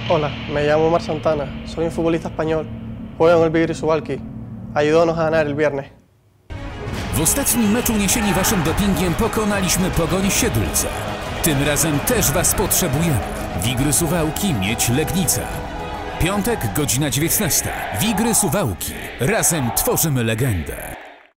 Hola, me llamo Omar Santana, soy un futbolista español, juego en el Vigry Suwałki. Ayudónos a ganar el viernes. W ostatnim meczu niesieni waszym dopingiem pokonaliśmy Pogoń Siedlce. Tym razem też was potrzebujemy. Wigry Suwałki, Miedź Legnica. Piątek, godzina 19. Wigry Suwałki. Razem tworzymy legendę.